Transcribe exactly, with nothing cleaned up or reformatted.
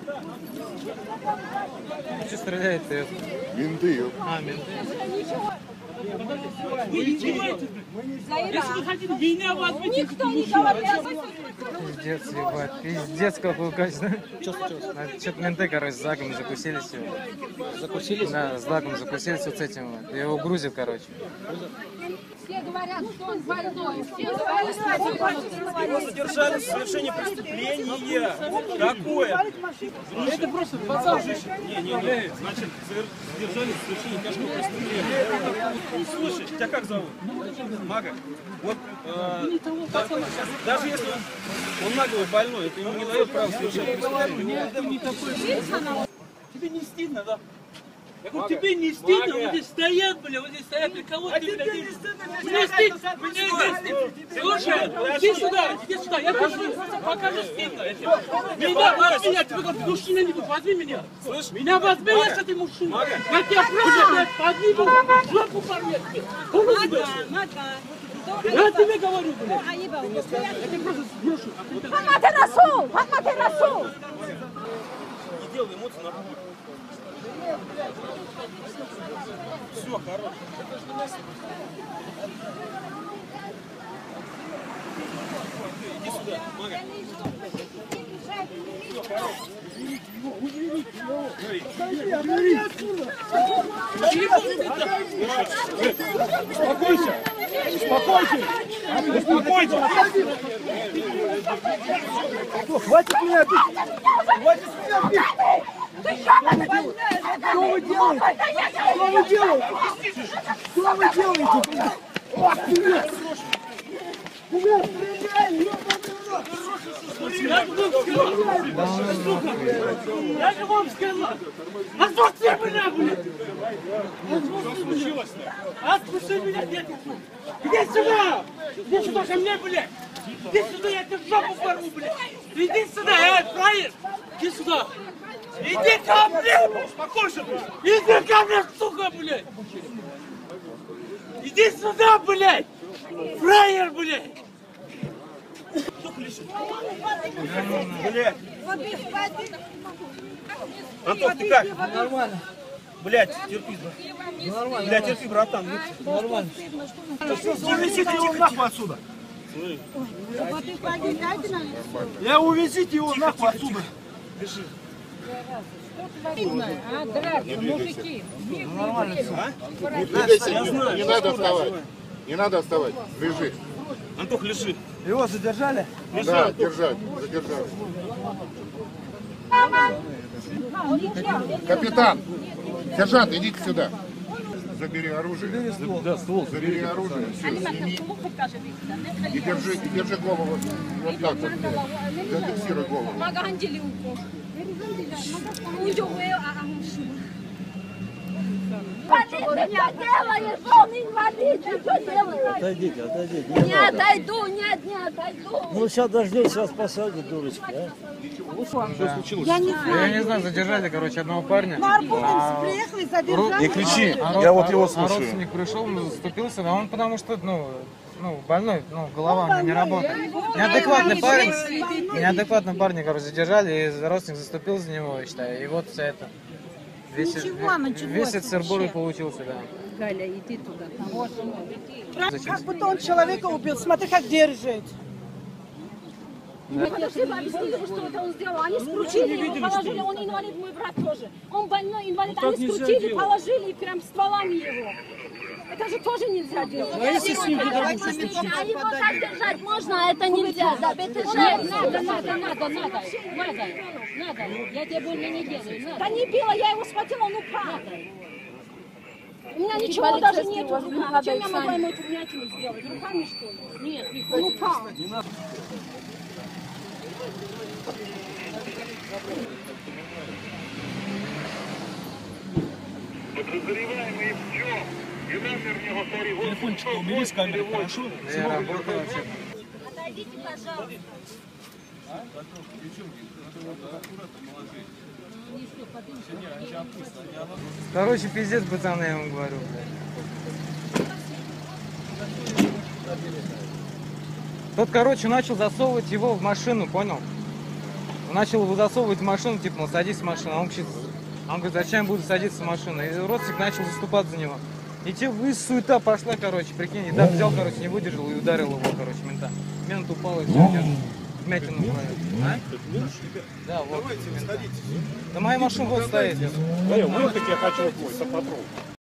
Что стреляет-то? Менты. А, менты. Если вы хотите меня возьмите, никто не говорит. Пиздец, ебать. Пиздец, какой качество. Что-то менты, короче, с Загом закусились его. Закусились? Да, с Загом закусились вот с этим вот. Его грузят, короче. Все говорят, что он больной. Все говорят, его задержали в совершении преступления. Какое? Это просто пацан. Не, не, не. Значит, задержали в совершении тяжкого преступления. Слушай, тебя как зовут? Мага. Вот э, да, даже если он, он наглый больной, это ему не дает права совершать преступление. Тебе не стыдно, да? Я говорю, тебе не стыдно, вот здесь стоят, бля, вот здесь стоят, для кого ты, бля, мне стыдно, мне не стыдно. Слушай, иди сюда, иди сюда, я покажу, покажу стыдно. Меня, возьми меня, тебе говорю, мужчина не будет, возьми меня. Слышь, Меня возьми, если ты мужчина. Я тебя просто, блядь, подниму, жопу порвет. Я тебе говорю, блядь. Я тебе просто сброшу. Хамате Расул! Хамате Расул! не делай эмоции на публику. Все, хорош. Иди сюда, Мага. Все, хорош. Успокойся! Успокойся! Успокойся! Хватит меня бить! Хватит меня бить! Что вы делаете? Что вы делаете? Что вы делаете? Ах, ты! Куда стреляй? Я же вам сказал! Сука! Я же вам сказал! Отпусти меня, блядь! Отпусти меня! Отпусти меня, дети! Иди сюда! Иди сюда ко мне, блядь! Иди сюда, я тебе в жопу порву, блядь! Иди сюда, эй, фраер! Иди сюда! Иди ко мне! Успокойся, блядь! Иди ко мне, сука, блядь! Иди сюда, блядь! Фраер, блядь! Блядь. Антон, ты как? Нормально. Блядь, терпи, Нормально. блядь, терпи, братан. Нормально. Увезите его нахуй отсюда. Я увезите его нахуй отсюда. А, драка, мужики. Нормально все. Не двигайся, не, не надо вставать. Не надо вставать. Лежи. Антох, лежи. Его задержали? Да, держать. Задержать. Капитан, сержант, идите сюда. Забери оружие. Да, ствол. Забери оружие. Все, сними. И держи, и держи голову. Вот так вот. Зафиксируй голову. Полиция, что делаешь? Он инвалид, ты что делаешь? Отойдите, отойдите. Не отойду, нет, не отойду. Ну сейчас дождетесь, сейчас посадят, дурочки, а? Что случилось? Я не Я не знаю, задержали, короче, одного парня. на автобус приехали, задержали. Не кричи, А я вот его а слушаю. родственник пришел, он заступился, а он потому что, ну, ну, больной, ну, голова у него не работает. Неадекватный парень, неадекватный парень, короче, задержали, и родственник заступил за него, я считаю, и вот все это. Весь, Ничего, ничего весь этот сырбор и вообще. получился, да. Галя, иди туда. Зачем? Как будто он человека убил. Смотри, как держит. Мы подошли, объяснили, что это он сделал. Они скрутили его, положили, он инвалид, мой брат тоже. Он больной, инвалид, они скрутили, положили прям стволами его. Это же тоже нельзя делать. А если с ним вдруг что А случится? его так держать можно, а это нельзя. Да, это же надо, надо, надо, надо, надо, надо. Я тебе больно не делаю. Да не била, я его схватила, он упал. У меня ничего даже нет в руках. Чем я могла ему эту вмятину сделать? Руками, что ли? Нет, он упал. Подозреваемый в чем? И номер него, смотри, Телефончик убери с камеры, хорошо? Я работаю вообще. Отойдите, пожалуйста. Короче, пиздец, пацаны, я вам говорю. Тот, короче, начал засовывать его в машину, понял? начал его засовывать в машину, типа, ну, садись в машину. А он, кричит, а он говорит, зачем я буду садиться в машину? И родственник начал заступать за него. И те, и суета пошла, короче, прикинь. И так взял, короче, не выдержал и ударил его, короче, мента. Мент упал и все, вмятину в а? Да, вот. Да моя машина вот стоит. Да, я вот так я хочу в мой, сапатрон.